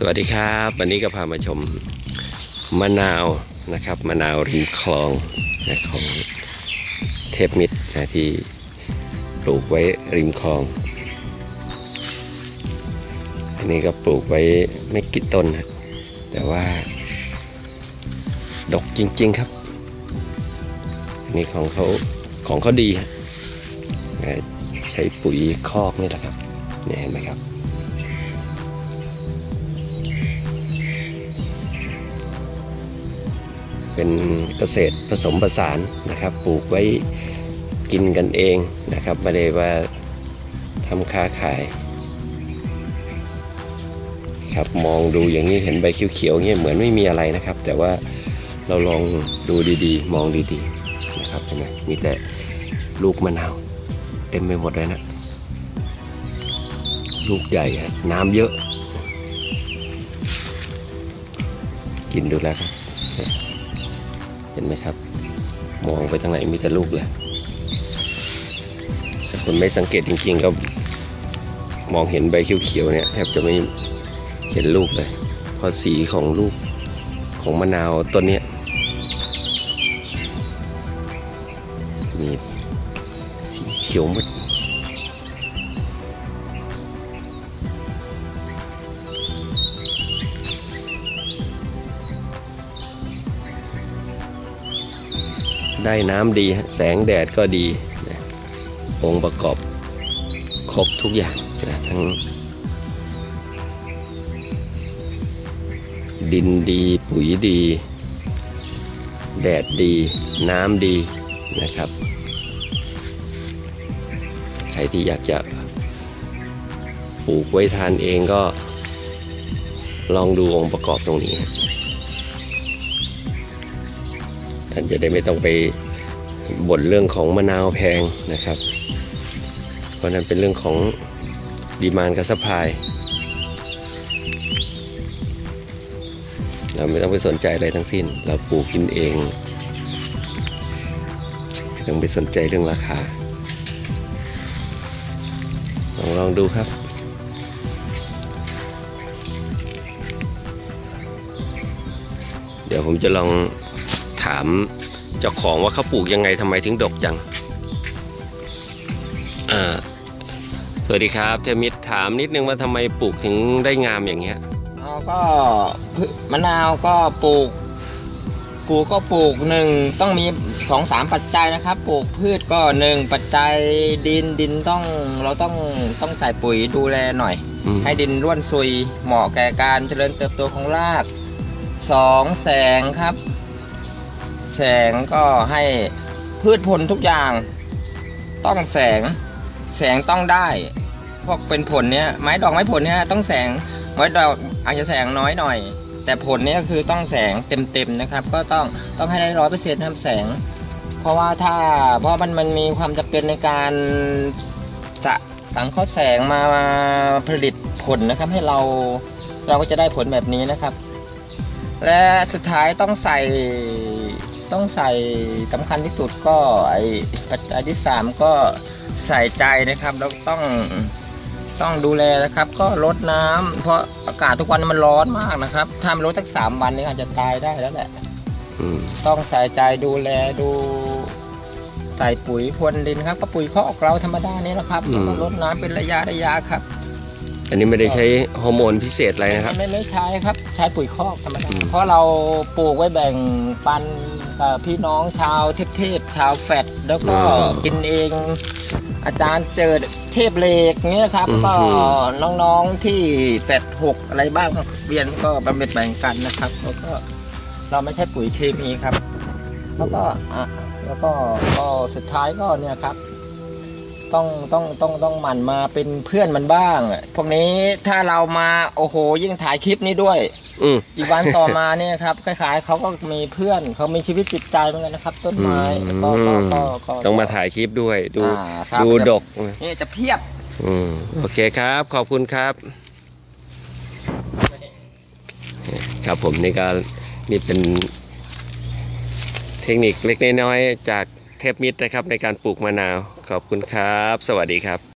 วัสดีครับวันนี้ก็พามาชมมะนาวนะครับมะนาวริมคลองนะของเทพมิตรนะที่ปลูกไว้ริมคลองอันนี้ก็ปลูกไว้ไม่กี่ต้นนะแต่ว่าดกจริงๆครับอันนี้ของเขาดีใช้ปุ๋ยคอกนี่แหละครับเนี่ยเห็นไหมครับเป็นเกษตรผสมผสานนะครับปลูกไว้กินกันเองนะครับไม่ได้ว่าทำค้าขายครับมองดูอย่างนี้เห็นใบเขียวๆเงี้ยเหมือนไม่มีอะไรนะครับแต่ว่าเราลองดูดีๆมองดีๆนะครับเห็นไหมมีแต่ลูกมะนาวเต็มไปหมดเลยนะลูกใหญ่น้ำเยอะกินดูแล้วครับเห็นไหมครับมองไปทางไหนมีแต่ลูกเลยถ้าคนไม่สังเกตจริงๆก็มองเห็นใบเขียวๆเนี่ยแทบจะไม่เห็นลูกเลยเพราะสีของลูกของมะนาวต้นนี้มีสีเขียวมืดได้น้ำดีแสงแดดก็ดีนะองค์ประกอบครบทุกอย่างนะทั้งดินดีปุ๋ยดีแดดดีน้ำดีนะครับใครที่อยากจะปลูกไว้ทานเองก็ลองดูองค์ประกอบตรงนี้ท่านจะได้ไม่ต้องไปบ่นเรื่องของมะนาวแพงนะครับเพราะนั้นเป็นเรื่องของดีมานด์กับซัพพลายเราไม่ต้องไปสนใจอะไรทั้งสิ้นเราปลูกกินเองไม่ต้องไปสนใจเรื่องราคาลองดูครับเดี๋ยวผมจะลองถามเจ้าของว่าเขาปลูกยังไงทำไมถึงดกจังสวัสดีครับเทมิตรถามนิดนึงว่าทำไมปลูกถึงได้งามอย่างเงี้ยก็มะนาวก็ปลูกหนึ่งต้องมี2-3ปัจจัยนะครับปลูกพืชก็1ปัจจัยดินเราต้องใส่ปุ๋ยดูแลหน่อยให้ดินร่วนซุยเหมาะแก่การเจริญเติบโตของราก2แสงครับแสงก็ให้พืชผลทุกอย่างต้องแสงต้องได้พวกเป็นผลเนี้ยไม้ดอกไม้ผลเนี้ยต้องแสงไม้ดอกอาจจะแสงน้อยหน่อยแต่ผลเนี้ยคือต้องแสงเต็มนะครับก็ต้องให้ได้100%ทำแสงเพราะมันมีความจำเป็นในการจะสังเคราะห์แสงมาผลิตผลนะครับให้เราก็จะได้ผลแบบนี้นะครับและสุดท้ายต้องใส่สำคัญที่สุดก็ปัจจัยที่3ก็ใส่ใจนะครับแล้วต้องดูแลนะครับก็ลดน้ำเพราะอากาศทุกวันมันร้อนมากนะครับถ้ามันลดสัก3 วันนี่อาจจะตายได้แล้วแหละต้องใส่ใจดูแลใส่ปุ๋ยพรวนดินครับก็ปุ๋ยคอกเราธรรมดานี่นะครับแล้วลดน้ำเป็นระยะครับอันนี้ไม่ได้ใช้ฮอร์โมนพิเศษอะไรนะครับไม่ใช้ครับใช้ปุ๋ยคอกธรรมดาเพราะเราปลูกไว้แบ่งปันพี่น้องชาวเทพชาวแฟดแล้วก็กินเองอาจารย์เจอเทพเหล็กเนี้ยครับก็น้องๆที่แฟด6อะไรบ้างเรียนก็แบ่งกันนะครับแล้วก็เราไม่ใช่ปุ๋ยเคมีครับแล้วก็สุดท้ายก็เนี่ยครับต้องหมั่นมาเป็นเพื่อนมันบ้างพวกนี้ถ้าเรามาโอ้โหยิ่งถ่ายคลิปนี้ด้วยอีกวันต่อมาเนี่ยครับคล้ายๆเขาก็มีเพื่อนเขามีชีวิตจิตใจเหมือนกันนะครับต้นไม้ก็ต้องมาถ่ายคลิปด้วยดูดกนี่จะเพียบโอเคครับขอบคุณครับครับผมนี่เป็นเทคนิคเล็กน้อยจากเทพมิตรนะครับในการปลูกมะนาวขอบคุณครับสวัสดีครับ